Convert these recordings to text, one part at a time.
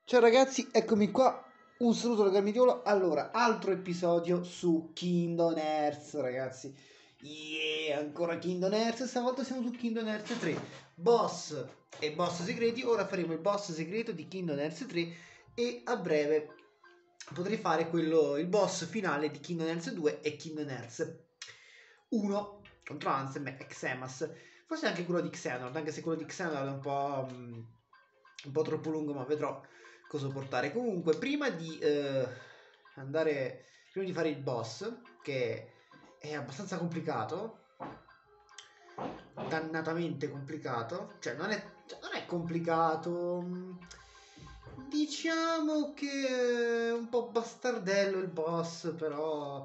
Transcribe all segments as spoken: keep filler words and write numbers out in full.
Ciao ragazzi, eccomi qua. Un saluto da Garmitiolo. Allora, altro episodio su Kingdom Hearts, ragazzi. Yeah, ancora Kingdom Hearts. Stavolta siamo su Kingdom Hearts tre. Boss e boss segreti. Ora faremo il boss segreto di Kingdom Hearts tre. E a breve potrei fare quello, il boss finale di Kingdom Hearts due e Kingdom Hearts uno contro Ansem e Xemas. Forse anche quello di Xehanort, anche se quello di Xehanort è un po', um, un po' troppo lungo, ma vedrò cosa portare. Comunque, prima di eh, andare, prima di fare il boss, che è abbastanza complicato, dannatamente complicato, cioè non è, cioè, non è complicato, diciamo che è un po' bastardello il boss, però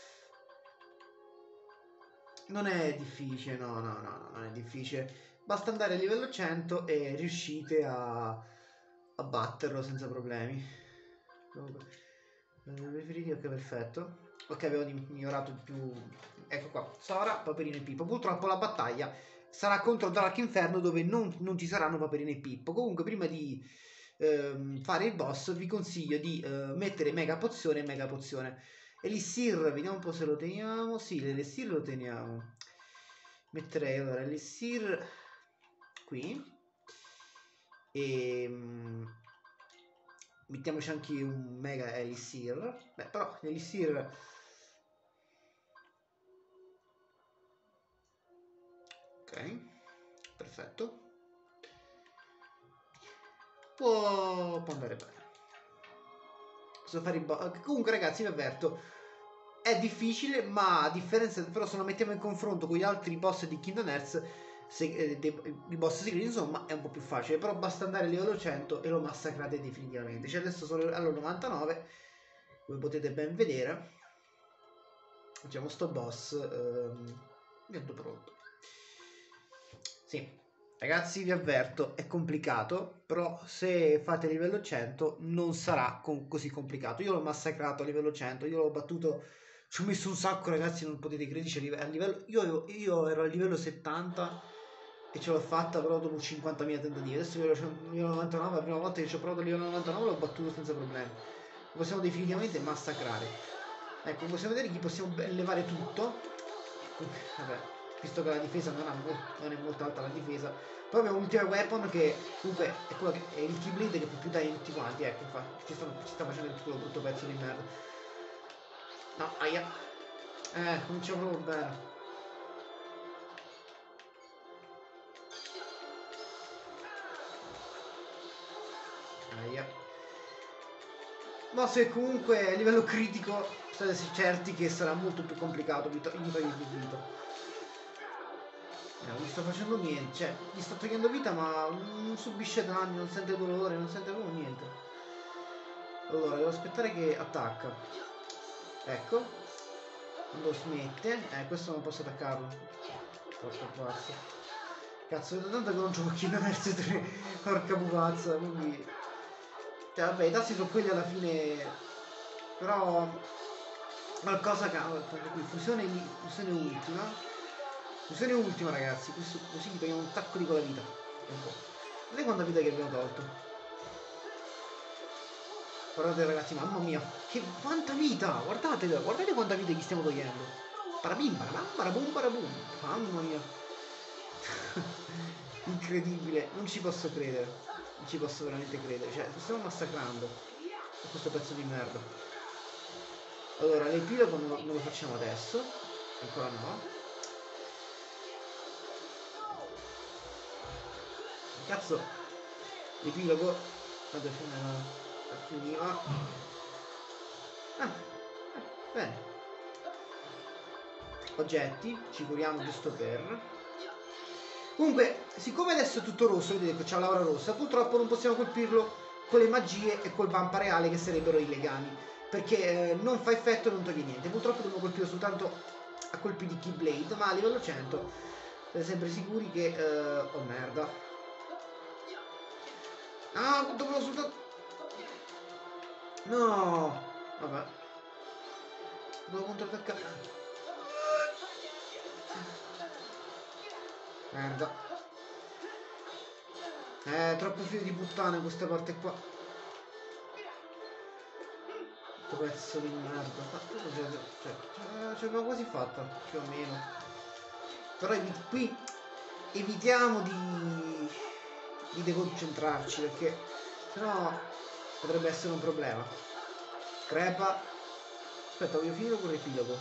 non è difficile, no, no, no, no, non è difficile. Basta andare a livello cento e riuscite a, a batterlo senza problemi. Comunque, preferiti, ok, perfetto. Ok, avevo migliorato di più. Ecco qua, Sora, Paperino e Pippo. Purtroppo la battaglia sarà contro Dark Inferno, dove non, non ci saranno Paperino e Pippo. Comunque, prima di ehm, fare il boss, vi consiglio di eh, mettere Mega Pozione e Mega Pozione. Elixir, vediamo un po' se lo teniamo. Sì, l'Elixir lo teniamo. Metterei allora Elixir qui. E mm, mettiamoci anche un Mega Elixir. Beh, però l'Elixir ok, perfetto. Può, può andare bene. Posso fare il boss. Comunque, ragazzi, vi avverto. È difficile, ma a differenza. Però, se lo mettiamo in confronto con gli altri boss di Kingdom Hearts, se, eh, de, i boss segreti, insomma, è un po' più facile. Però basta andare a livello cento e lo massacrate definitivamente. Cioè, adesso sono allo novantanove, come potete ben vedere. Facciamo sto boss. Ehm, niente pronto. Sì. Ragazzi, vi avverto, è complicato, però se fate livello cento non sarà con- così complicato. Io l'ho massacrato a livello cento, io l'ho battuto, ci ho messo un sacco, ragazzi, non potete crederci, a livello, io, ero- io ero a livello settanta e ce l'ho fatta però dopo cinquantamila tentativi. Adesso io ero a livello novantanove, la prima volta che ci ho provato a livello novantanove l'ho battuto senza problemi. Lo possiamo definitivamente massacrare. Ecco, possiamo vedere chi possiamo levare tutto. Vabbè, visto che la difesa non, ha mo- non è molto alta la difesa. Poi abbiamo l'ultima weapon che comunque è quella che è il Keyblade che può più dare tutti quanti. Ecco, infatti, ci, stanno, ci sta facendo il culo brutto pezzo di merda. No, aia. Eh, cominciamo proprio bene. Aia. Ma se comunque a livello critico state certi che sarà molto più complicato, vi, to- gli togli più vita. Eh, non gli sto facendo niente, cioè gli sto togliendo vita ma non subisce danni, non sente dolore, non sente proprio niente. Allora, devo aspettare che attacca. Ecco. Quando smette. Eh, questo non posso attaccarlo. Porca pazza. Cazzo, da tanto che non gioco a Kingdom Hearts tre. Porca pupazza, quindi. Cioè, vabbè, i tassi sono quelli alla fine. Però. Qualcosa cambia. Qui, fusione, fusione ultima. Fusione ultima, ragazzi. Questo, così gli togliamo un tacco di quella vita. Un po'. Vedete quanta vita che abbiamo tolto? Guardate ragazzi, mamma mia, che quanta vita! Guardate, guardate quanta vita gli stiamo togliendo. Parabim, parabam, parabum, parabum. Mamma mia. Incredibile, non ci posso credere. Non ci posso veramente credere. Cioè, lo stiamo massacrando. Con questo pezzo di merda. Allora, l'epilogo non, lo- non lo facciamo adesso. Ancora no. Cazzo, l'epilogo. Guarda, finiva. Ah, eh, bene. Oggetti, ci curiamo giusto per. Comunque, siccome adesso è tutto rosso, vedete che c'ha l'aura rossa, purtroppo non possiamo colpirlo con le magie e col vampa reale che sarebbero illegali. Perché eh, non fa effetto e non toglie niente. Purtroppo dobbiamo colpirlo soltanto a colpi di Keyblade, ma a livello cento siamo sempre sicuri che. Eh, oh merda. Ah, dovevo soltanto. No! Vabbè. Devo controattaccare. Merda. Eh, troppo figlio di puttana questa parte qua. Questo pezzo di merda. Ma cioè, ce l'abbiamo quasi fatta, più o meno. Però evi- qui evitiamo di, di deconcentrarci, perché sennò potrebbe essere un problema. Crepa. Aspetta, voglio finire con l'epilogo.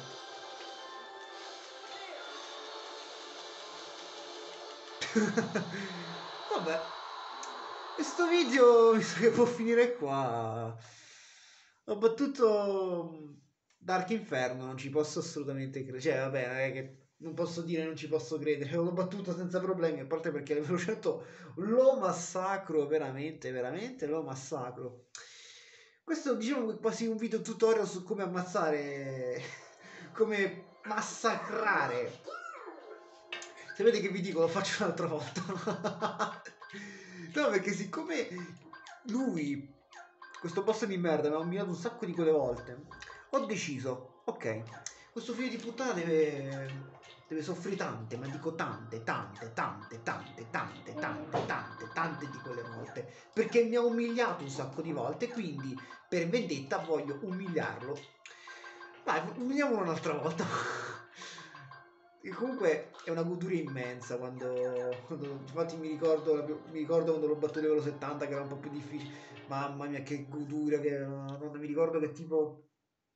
Vabbè. Questo video mi sa che può finire qua. Ho battuto Dark Inferno, non ci posso assolutamente credere. Cioè, vabbè, non è che non posso dire non ci posso credere. L'ho battuto senza problemi, a parte perché a livello cento lo massacro, veramente, veramente lo massacro. Questo diciamo che è quasi un video tutorial su come ammazzare, come massacrare. Sapete che vi dico, lo faccio un'altra volta. No, perché siccome lui, questo boss di merda, mi ha umiliato un sacco di quelle volte, ho deciso, ok, questo figlio di puttana deve, deve soffrire tante, ma dico tante, tante, tante, tante, tante, tante, tante, tante di quelle volte, perché mi ha umiliato un sacco di volte, quindi per vendetta voglio umiliarlo. Vai, umiliamolo un'altra volta. E comunque è una goduria immensa quando, quando infatti mi ricordo, mi ricordo quando l'ho battuto a livello settanta che era un po' più difficile. Mamma mia, che goduria che non mi ricordo che tipo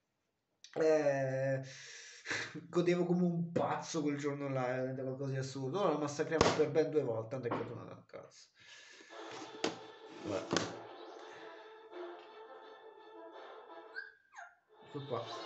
eh, godevo come un pazzo quel giorno là, era qualcosa di assurdo. Ora la massacriamo per ben due volte, tanto è che tornata a cazzo. Vabbè. Ecco qua.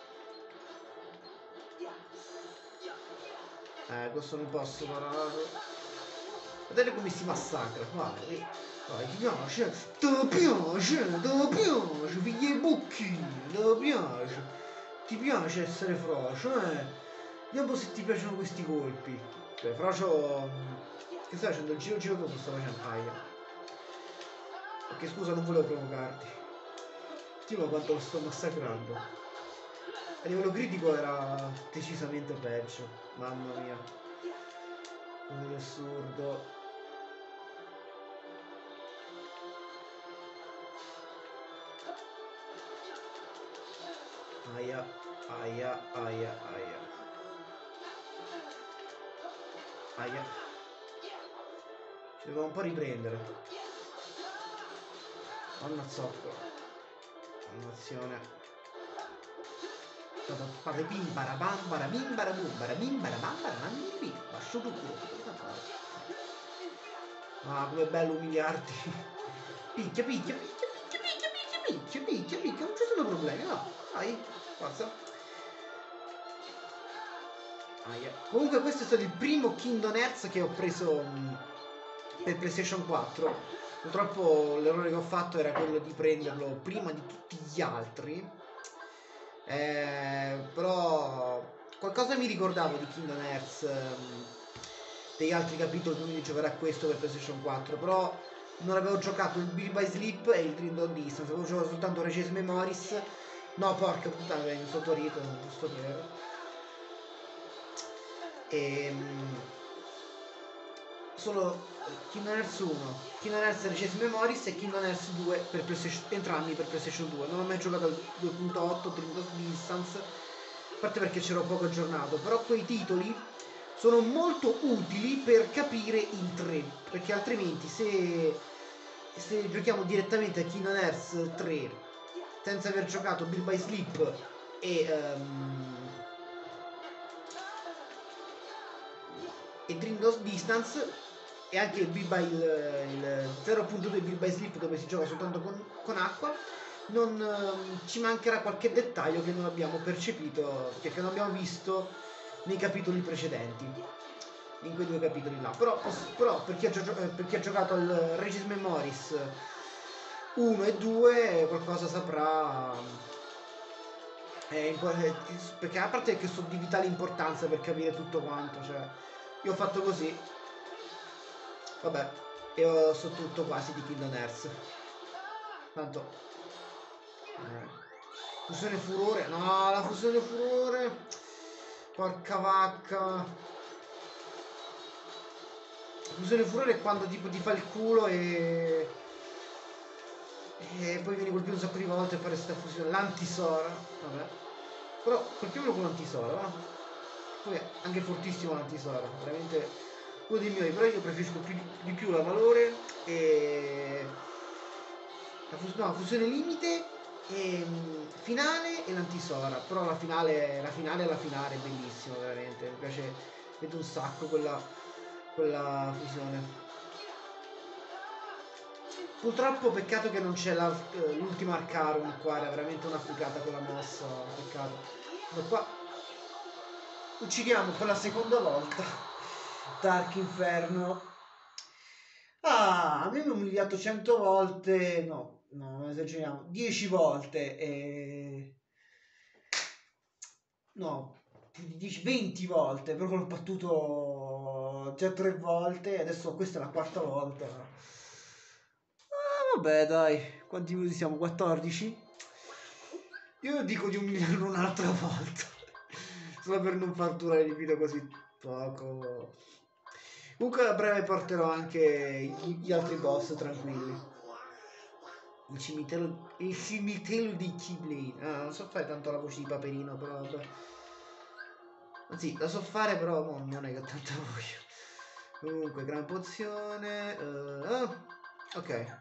Eh, questo non posso pararlo. Vedete come si massacra, vai, vai, ti piace? Ti piace? Ti piace? Figli i bocchini, ti piace? Ti piace essere frocio, eh? Vediamo se ti piacciono questi colpi. Cioè, frocio... Che stai facendo? Il giro giro tutto sto facendo? Aia. Ok, scusa, non volevo provocarti. Stima quanto lo sto massacrando. A livello critico era decisamente peggio. Mamma mia. Che assurdo. Aia, aia, aia, aia. Aia. Ci devo un po' riprendere. Ammazzocco. Dannazione. Parabim barabam barabim barabum barabim barabam barabam bim. Lascio tutto. Ah, come è bello umiliarti. Picchia, picchia, picchia, picchia, picchia, picchia, picchia, picchia, picchia. Non ci sono problemi, no. Dai, forza. Aia. Comunque questo è stato il primo Kingdom Hearts che ho preso mh, per PlayStation quattro. Purtroppo l'errore che ho fatto era quello di prenderlo prima di tutti gli altri. Eh, però qualcosa mi ricordavo di Kingdom Hearts, ehm, degli altri capitoli, quindi giocherà questo per PlayStation quattro. Però non avevo giocato il Beat by Sleep e il Dream of Distance, avevo giocato soltanto Reces Memories. No, porca puttana, mi sono torito, giusto per... E, solo Kingdom Hearts uno, Kingdom Hearts Reces Memories e Kingdom Hearts due per PlayStation, entrambi per PlayStation due. Non ho mai giocato al due punto otto Dream of Distance, a parte perché c'ero poco aggiornato, però quei titoli sono molto utili per capire il tre, perché altrimenti se, se giochiamo direttamente a Kingdom Hearts tre senza aver giocato Beat by Sleep e um, e Dream of Distance e anche il, by, il, il zero punto due Beat by Sleep dove si gioca soltanto con, con acqua, non um, ci mancherà qualche dettaglio che non abbiamo percepito, che non abbiamo visto nei capitoli precedenti, in quei due capitoli là. Però, però per, chi ha, per chi ha giocato al Regis Memories uno e due qualcosa saprà, eh, perché a parte che sono di vitale importanza per capire tutto quanto, cioè io ho fatto così, vabbè, io so tutto quasi di Kingdom Hearts. Tanto eh. Fusione furore, no, la fusione furore, porca vacca. La fusione furore è quando tipo ti fa il culo e E poi viene colpito un sacco di volte e poi resta fusione. L'antisora, vabbè. Però colpiamolo con l'antisora, va? Poi è anche fortissimo l'antisora, veramente uno dei miei, però io preferisco più, di più la valore e la, fus no, la fusione limite e mh, finale e l'antisora. Però la finale, la finale è la finale, è bellissima veramente, mi piace, vedo un sacco quella, quella fusione. Purtroppo peccato che non c'è l'ultima Arcarum qua, era veramente una figata quella mossa, peccato. Ma qua uccidiamo per la seconda volta Dark Inferno. Ah, a me mi ha umiliato cento volte, no, no, non esageriamo, dieci volte e... no, più di dieci, venti volte, però l'ho battuto già tre volte e adesso questa è la quarta volta. Ah, vabbè, dai, quanti minuti siamo? quattordici? Io dico di umiliarlo un'altra volta, solo per non far durare il video così poco. Comunque a breve porterò anche gli altri boss tranquilli. Il cimitero, il cimitero di Keyblade. Ah, non so fare tanto la voce di Paperino, però vabbè. Anzi, la so fare, però no, non è che ho tanta voglia. Comunque, gran pozione. Uh, oh, ok.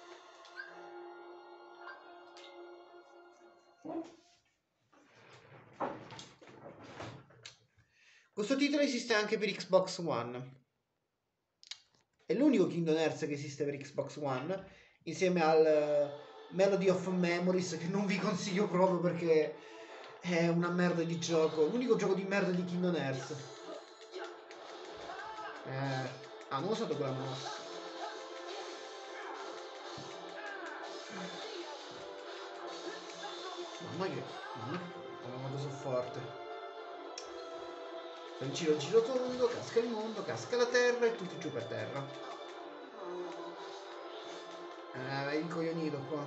Questo titolo esiste anche per Xbox One. È l'unico Kingdom Hearts che esiste per Xbox One, insieme al uh, Melody of Memories, che non vi consiglio proprio perché è una merda di gioco. L'unico gioco di merda di Kingdom Hearts. Eh, ah, non ho usato quella mossa. Mamma che... Mamma quanto sono forte. Fai il giro giro tondo, casca il mondo, casca la terra e tutti giù per terra. Eh, è incoglionito qua.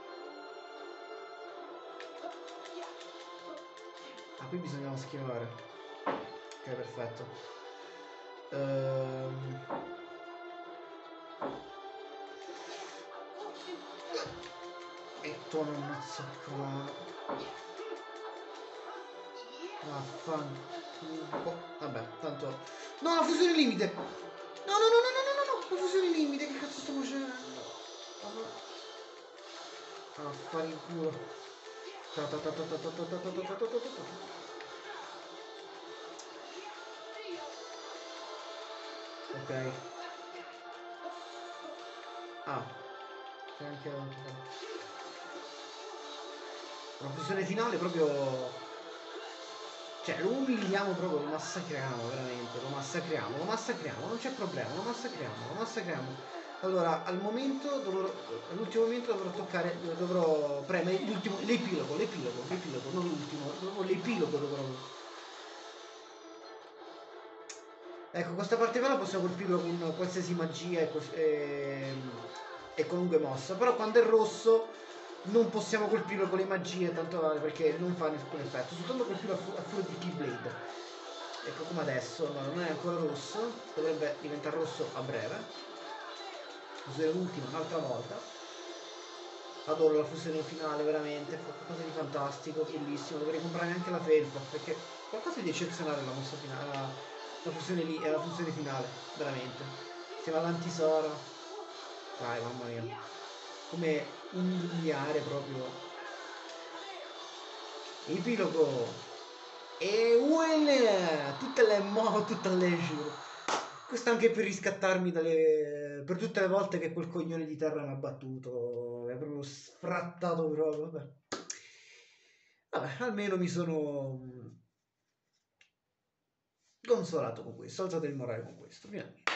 Ah, qui bisognava schivare. Ok, perfetto. Ehm... E tuono un mazzo qua. Vaffanculo. Vabbè, tanto... No, la fusione limite! No, no, no, no, no, no, no, la fusione limite, che cazzo sto facendo? Ah, fare il culo. Ta ta ta ta ta ta ta ta ta ta ta ta ta. Ok. Ah. C'è anche la fusione finale proprio... Cioè, lo umiliamo proprio, lo massacriamo veramente, lo massacriamo, lo massacriamo, non c'è problema, lo massacriamo, lo massacriamo. Allora, al momento, dovrò, all'ultimo momento dovrò toccare, dovrò premere l'ultimo, l'epilogo, l'epilogo, l'epilogo, non l'ultimo, l'epilogo dovrò... Ecco, questa parte qua la possiamo colpirlo con qualsiasi magia e, e, e qualunque mossa, però quando è rosso non possiamo colpirlo con le magie, tanto vale, perché non fa nessun effetto, soltanto colpirlo a, fu a furia di Keyblade. Ecco come adesso, ma non è ancora rosso, dovrebbe diventare rosso a breve. Userò l'ultimo un'altra volta. Adoro la fusione finale, veramente, fa qualcosa di fantastico, bellissimo, dovrei comprare anche la felpa, perché qualcosa di eccezionale la mossa finale, la, la fusione lì, è la fusione finale, veramente. Insieme all'antisora. Vai, mamma mia. Come umiliare proprio. Epilogo. E voilà! Tutte le mo, tutte le giuro. Questo anche per riscattarmi dalle... per tutte le volte che quel coglione di terra mi ha battuto. È proprio sfrattato proprio. Vabbè. Vabbè, almeno mi sono consolato con questo, ho alzato il morale con questo, finalmente.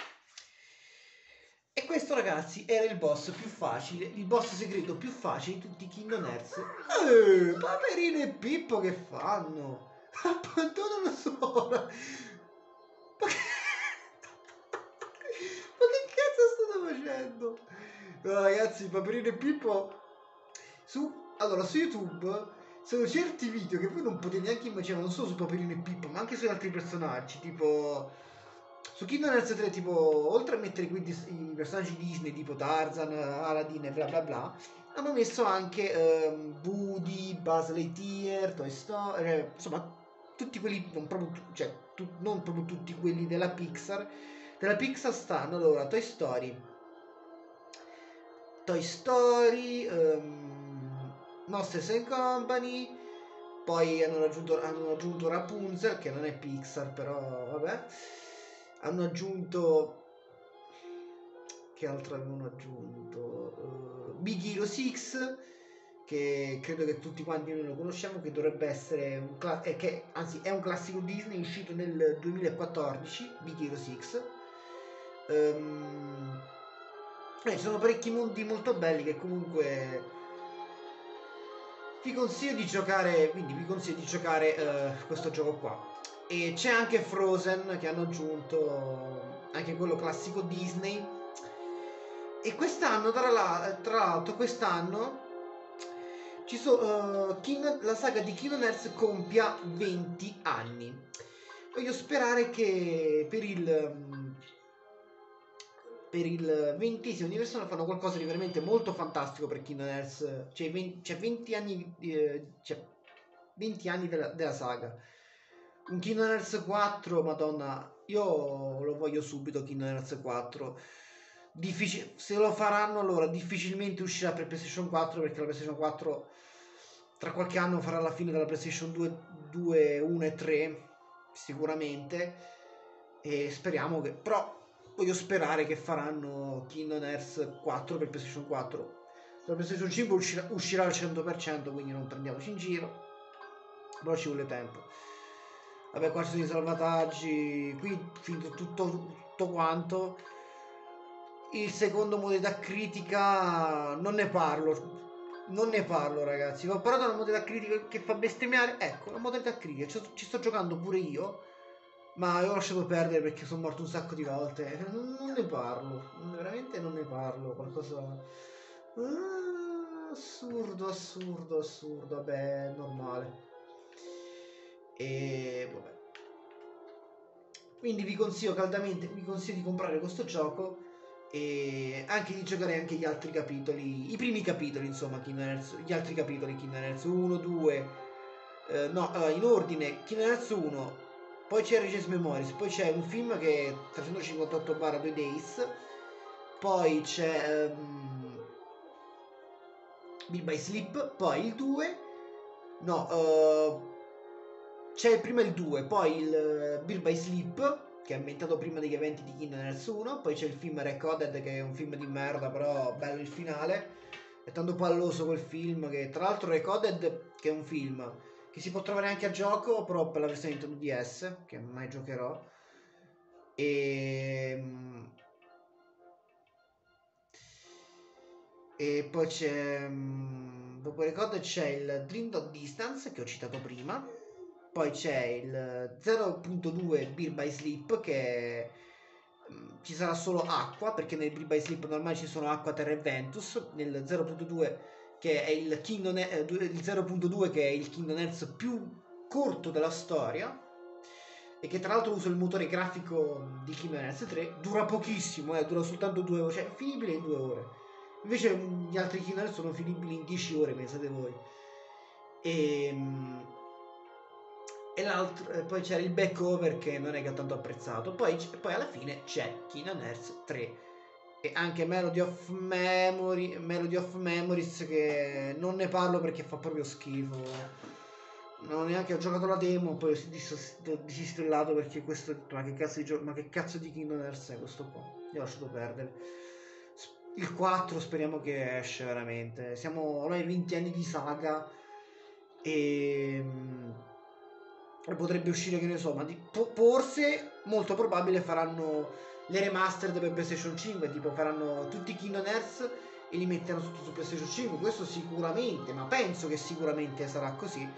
E questo, ragazzi, era il boss più facile, il boss segreto più facile di tutti i Kingdom Hearts. Eeeh, Paperino e Pippo che fanno? Abbandono la sola. Ma che... Ma che cazzo state facendo? No, ragazzi, Paperino e Pippo su... Allora, su YouTube sono certi video che voi non potete neanche immaginare, non solo su Paperino e Pippo, ma anche su altri personaggi, tipo... Su Kingdom Hearts tre, tipo, oltre a mettere quindi i personaggi Disney tipo Tarzan, Aladdin e bla bla bla, hanno messo anche um, Woody, Buzz Lightyear, Toy Story, eh, insomma tutti quelli, non proprio, cioè, tu, non proprio tutti quelli della Pixar. Della Pixar stanno allora Toy Story, Toy Story, um, Monsters and Company, poi hanno aggiunto, hanno aggiunto Rapunzel, che non è Pixar, però vabbè. Hanno aggiunto... Che altro avevano aggiunto? Uh, Big Hero sei, che credo che tutti quanti noi lo conosciamo, che dovrebbe essere un cla- eh, che anzi è un classico Disney uscito nel duemilaquattordici, Big Hero sei. Um, eh, ci sono parecchi mondi molto belli che comunque vi consiglio di giocare, quindi vi consiglio di giocare uh, questo gioco qua. E c'è anche Frozen, che hanno aggiunto anche quello classico Disney. E quest'anno, tra, la, tra l'altro, quest'anno ci so, uh, King, la saga di Kingdom Hearts compia venti anni. Voglio sperare che per il um, per il ventesimo anniversario fanno qualcosa di veramente molto fantastico per Kingdom Hearts. Cioè venti, cioè venti anni, eh, cioè venti anni della, della saga. Un Kingdom Hearts quattro, madonna, io lo voglio subito Kingdom Hearts quattro. Difficil- se lo faranno allora difficilmente uscirà per PlayStation quattro, perché la PlayStation quattro tra qualche anno farà la fine della PlayStation due, due, uno e tre sicuramente, e speriamo che, però voglio sperare che faranno Kingdom Hearts quattro per PlayStation quattro. La PlayStation cinque uscirà, uscirà al cento per cento, quindi non prendiamoci in giro, però ci vuole tempo. Vabbè, qua ci sono i salvataggi, qui finito tutto, tutto quanto. Il secondo modalità critica non ne parlo, non ne parlo ragazzi. Ho parlato di una modalità critica che fa bestemmiare. Ecco, la modalità critica, ci, ci sto giocando pure io, ma ho lasciato perdere perché sono morto un sacco di volte. Non, non ne parlo, veramente non ne parlo. Qualcosa... Ah, assurdo, assurdo, assurdo. Vabbè, è normale. E vabbè. Quindi vi consiglio caldamente, vi consiglio di comprare questo gioco e anche di giocare anche gli altri capitoli, i primi capitoli, insomma, Kingdom Hearts, gli altri capitoli, Kingdom Hearts uno, due, eh, no, uh, in ordine, Kingdom Hearts uno, poi c'è Regis Memories, poi c'è un film che è trecentocinquantotto due Days, poi c'è um, Bill by Sleep, poi il due, no, uh, c'è prima il due, poi il uh, Bill by Sleep, che è ambientato prima degli eventi di Kingdom Hearts uno, poi c'è il film Recoded, che è un film di merda, però bello il finale, è tanto palloso quel film, che tra l'altro Recoded, che è un film che si può trovare anche a gioco, però per la versione Nintendo D S, che mai giocherò, e... e poi c'è... dopo Recoded c'è il Dream Dog Distance, che ho citato prima, poi c'è il zero punto due Beer by Sleep, che mh, ci sarà solo acqua, perché nel Beer by Sleep normale ci sono acqua, terra e ventus. Nel zero punto due che è il Kingdom eh, il zero punto due che è il Kingdom Hearts più corto della storia, e che tra l'altro usa il motore grafico di Kingdom Hearts tre, dura pochissimo, eh, dura soltanto due ore, cioè è finibile in due ore. Invece gli altri Kingdom Hearts sono finibili in dieci ore, pensate voi. E... e l'altro, e poi c'era il back over che non è che ho tanto apprezzato. Poi, poi alla fine c'è Kingdom Hearts tre e anche Melody of Memory, Melody of Memories, che non ne parlo perché fa proprio schifo. Non neanche ho giocato la demo, poi ho disistellato perché questo, ma che cazzo di gioco, ma che cazzo di Kingdom Hearts è questo qua? Io ho lasciato perdere. Il quattro speriamo che esce veramente. Siamo ormai venti anni di saga e potrebbe uscire, che ne so, ma di, forse molto probabile faranno le remastered per PlayStation cinque, tipo faranno tutti i Kingdom Hearts e li metteranno tutto su PlayStation cinque, questo sicuramente, ma penso che sicuramente sarà così.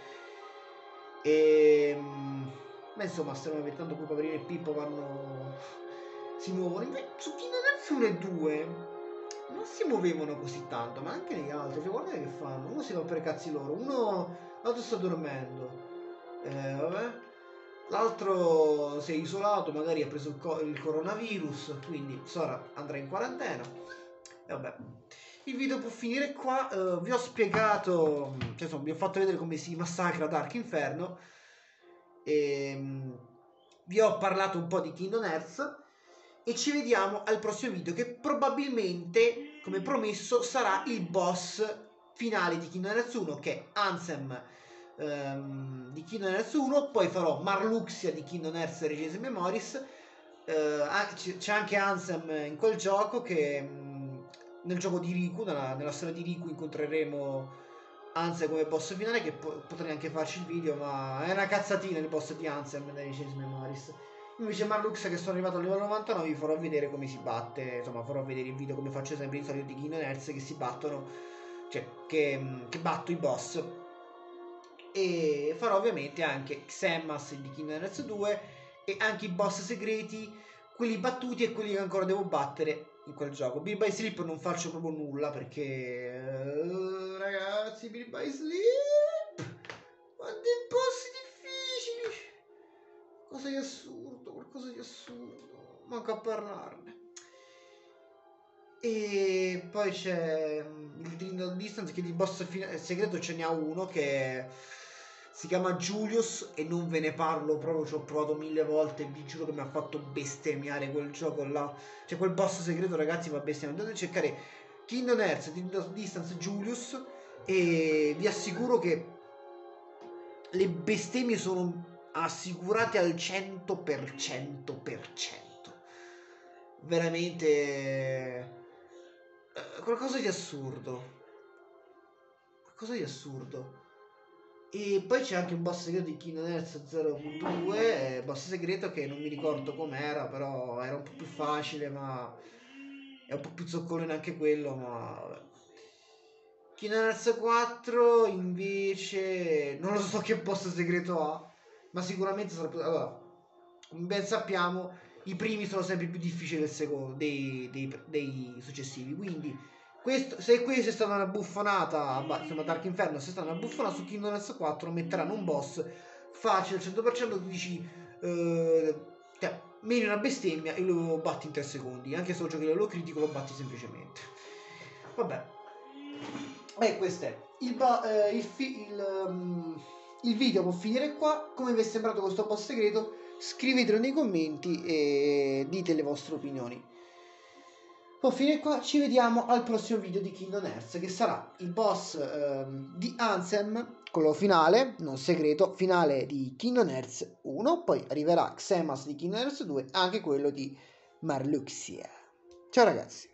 E ma insomma, stiamo mettendo qui Paperino e Pippo vanno, si muovono. Su Kingdom Hearts uno e due non si muovevano così tanto, ma anche negli altri, cioè, guarda che fanno, uno si va per i cazzi loro, uno l'altro sta dormendo. Eh, vabbè. L'altro si è isolato, magari ha preso il, co il coronavirus, quindi Sora andrà in quarantena. E vabbè. il video può finire qua. Uh, vi ho spiegato, cioè insomma, vi ho fatto vedere come si massacra Dark Inferno e um, vi ho parlato un po' di Kingdom Hearts e ci vediamo al prossimo video, che probabilmente, come promesso, sarà il boss finale di Kingdom Hearts uno, che è Ansem um, di Kingdom Hearts uno. Poi farò Marluxia di Kingdom Hearts Regency Memories. Uh, c'è anche Ansem in quel gioco, che um, nel gioco di Riku, nella, nella storia di Riku, incontreremo Ansem come boss finale, che po potrei anche farci il video, ma è una cazzatina il boss di Ansem nelle Regency Memories. Invece Marluxia, che sono arrivato al livello novantanove, vi farò vedere come si batte, insomma farò vedere il video come faccio sempre di solito di Kingdom Hearts, che si battono, cioè che, che batto i boss. E farò ovviamente anche Xemnas di Kingdom Hearts due e anche i boss segreti, quelli battuti e quelli che ancora devo battere in quel gioco. Beat by Sleep non faccio proprio nulla perché uh, ragazzi, Beat by Sleep, quanti boss difficili, qualcosa di assurdo, qualcosa di assurdo, manco a parlarne. E poi c'è il Dream Distance, che di boss segreto ce n'ha uno che si chiama Julius e non ve ne parlo proprio, ci ho provato mille volte, vi giuro che mi ha fatto bestemmiare quel gioco là. Cioè quel boss segreto, ragazzi, va bestemmiare. Andate a cercare Kingdom Hearts Dream Distance Julius e vi assicuro che le bestemmie sono assicurate al cento per cento per cento. Veramente qualcosa di assurdo, qualcosa di assurdo. E poi c'è anche un boss segreto di Kingdom Hearts zero punto due, boss segreto che non mi ricordo com'era, però era un po' più facile, ma è un po' più zoccolone anche quello, ma vabbè. Kingdom Hearts quattro invece non lo so che boss segreto ha, ma sicuramente sarà più... Allora, come ben sappiamo, i primi sono sempre più difficili del secondo, dei, dei, dei successivi, quindi questo, se questa è stata una buffonata, insomma Dark Inferno, se è stata una buffonata, su Kingdom Hearts quattro metteranno un boss facile al cento per cento, tu dici eh, cioè, meni una bestemmia e lo batti in tre secondi, anche se lo giochi lo critico lo batti semplicemente. Vabbè, e questo è il, eh, il, il, um, il video può finire qua. Come vi è sembrato questo boss segreto? Scrivetelo nei commenti e dite le vostre opinioni. Può finire qua, ci vediamo al prossimo video di Kingdom Hearts, che sarà il boss ehm, di Ansem, quello finale, non segreto, finale di Kingdom Hearts uno, poi arriverà Xemnas di Kingdom Hearts due, anche quello di Marluxia. Ciao ragazzi!